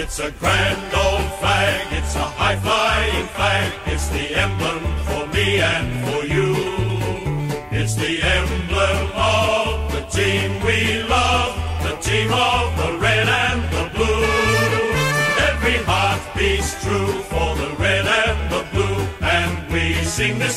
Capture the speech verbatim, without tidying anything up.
It's a grand old flag, it's a high-flying flag. It's the emblem for me and for you. It's the emblem of the team we love, the team of the red and the blue. Every heart beats true for the red and the blue, and we sing this